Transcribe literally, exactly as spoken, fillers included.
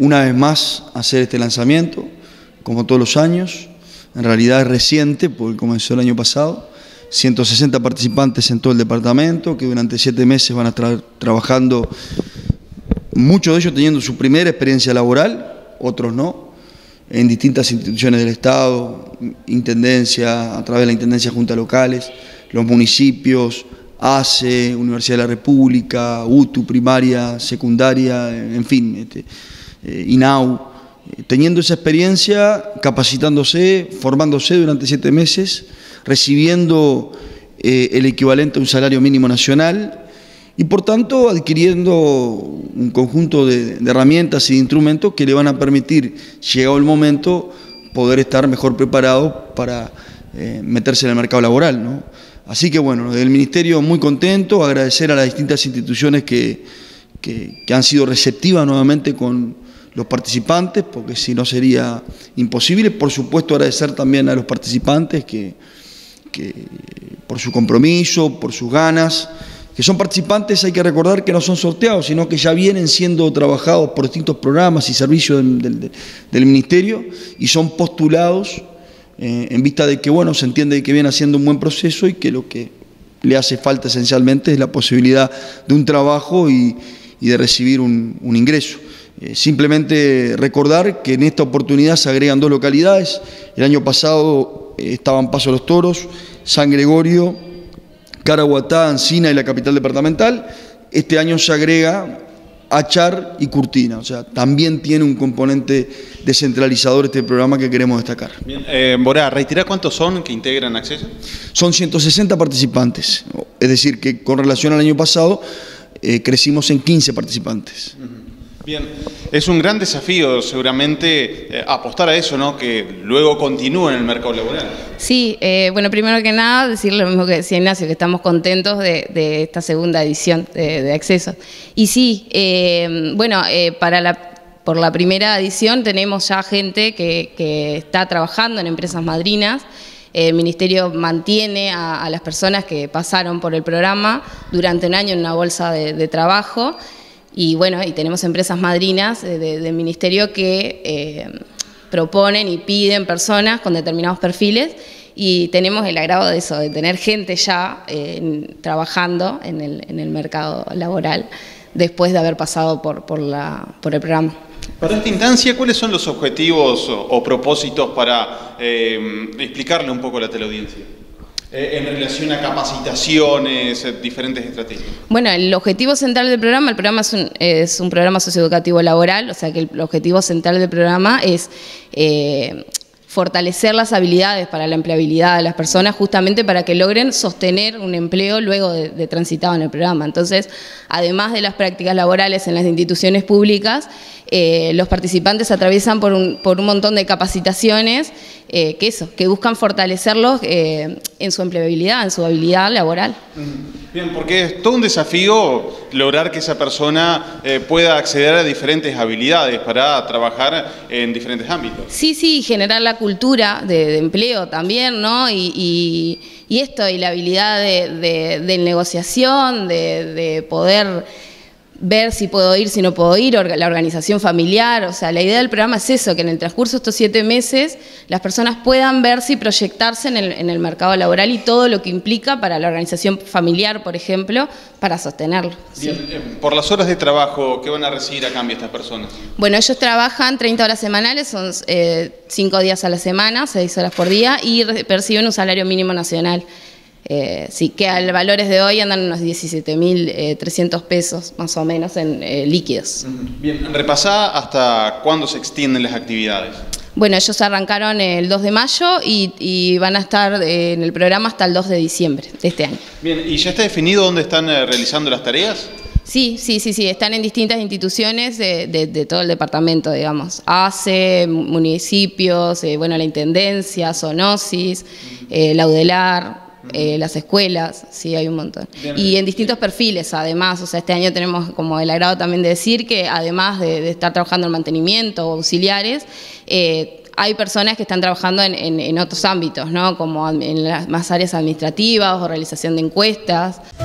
una vez más hacer este lanzamiento, como todos los años. En realidad es reciente, porque comenzó el año pasado. ciento sesenta participantes en todo el departamento, que durante siete meses van a estar trabajando, muchos de ellos teniendo su primera experiencia laboral, otros no, en distintas instituciones del Estado, Intendencia, a través de la Intendencia, Juntas Locales, los municipios, A C E, Universidad de la República, U T U, primaria, secundaria, en fin, este, eh, I N A U, eh, teniendo esa experiencia, capacitándose, formándose durante siete meses, recibiendo eh, el equivalente a un salario mínimo nacional y por tanto adquiriendo un conjunto de, de herramientas y de instrumentos que le van a permitir, llegado el momento, poder estar mejor preparado para eh, meterse en el mercado laboral, ¿no? Así que bueno, desde el Ministerio muy contento, agradecer a las distintas instituciones que, que, que han sido receptivas nuevamente con los participantes, porque si no sería imposible. Por supuesto agradecer también a los participantes que, que por su compromiso, por sus ganas, que son participantes, hay que recordar que no son sorteados, sino que ya vienen siendo trabajados por distintos programas y servicios del, del, del Ministerio y son postulados eh, en vista de que, bueno, se entiende que viene haciendo un buen proceso y que lo que le hace falta esencialmente es la posibilidad de un trabajo y, y de recibir un, un ingreso. Eh, simplemente recordar que en esta oportunidad se agregan dos localidades. El año pasado eh, estaban Paso de los Toros, San Gregorio, Caraguatá, Ancina y la capital departamental. Este año se agrega Achar y Curtina, o sea, también tiene un componente descentralizador este programa que queremos destacar. Bien, eh, Borá, ¿reitera cuántos son que integran Acceso? Son ciento sesenta participantes, es decir, que con relación al año pasado eh, crecimos en quince participantes. Uh-huh. Bien, es un gran desafío seguramente eh, apostar a eso, ¿no? Que luego continúe en el mercado laboral. Sí, eh, bueno, primero que nada decir lo mismo que decía Ignacio, que estamos contentos de, de esta segunda edición de, de Acceso. Y sí, eh, bueno, eh, para la, por la primera edición tenemos ya gente que, que está trabajando en empresas madrinas. El Ministerio mantiene a, a las personas que pasaron por el programa durante un año en una bolsa de, de trabajo. Y bueno, y tenemos empresas madrinas del de, de Ministerio que eh, proponen y piden personas con determinados perfiles y tenemos el agrado de eso, de tener gente ya eh, trabajando en el, en el mercado laboral después de haber pasado por, por, la, por el programa. Para esta instancia, ¿cuáles son los objetivos o, o propósitos para eh, explicarle un poco a la teleaudiencia? Eh, en relación a capacitaciones, eh, diferentes estrategias. Bueno, el objetivo central del programa, el programa es un, es un programa socioeducativo laboral, o sea que el objetivo central del programa es eh, fortalecer las habilidades para la empleabilidad de las personas justamente para que logren sostener un empleo luego de, de transitado en el programa. Entonces, además de las prácticas laborales en las instituciones públicas, eh, los participantes atraviesan por un, por un montón de capacitaciones eh, que eso, que buscan fortalecerlos eh, en su empleabilidad, en su habilidad laboral. Bien, porque es todo un desafío lograr que esa persona eh, pueda acceder a diferentes habilidades para trabajar en diferentes ámbitos. Sí, sí, generar la cultura de, de empleo también, ¿no? Y, y, y esto, y la habilidad de, de, de negociación, de, de poder ver si puedo ir, si no puedo ir, la organización familiar, o sea, la idea del programa es eso, que en el transcurso de estos siete meses las personas puedan verse y proyectarse en el, en el mercado laboral y todo lo que implica para la organización familiar, por ejemplo, para sostenerlo. Bien, sí. eh, por las horas de trabajo, ¿qué van a recibir a cambio estas personas? Bueno, ellos trabajan treinta horas semanales, son eh, cinco días a la semana, seis horas por día, y perciben un salario mínimo nacional. Eh, sí, que a valores de hoy andan unos diecisiete mil trescientos pesos más o menos en eh, líquidos. Bien, repasá hasta cuándo se extienden las actividades. Bueno, ellos arrancaron el dos de mayo y, y van a estar eh, en el programa hasta el dos de diciembre de este año. Bien, ¿y ya está definido dónde están eh, realizando las tareas? Sí, sí, sí, sí, están en distintas instituciones de, de, de todo el departamento, digamos, A C E, municipios, eh, bueno, la Intendencia, Zoonosis, eh, Laudelar, Eh, las escuelas, sí, hay un montón. Bien. Y en distintos perfiles, además, o sea, este año tenemos como el agrado también de decir que además de, de estar trabajando en mantenimiento o auxiliares, eh, hay personas que están trabajando en, en, en otros ámbitos, ¿no? Como en las más áreas administrativas o realización de encuestas.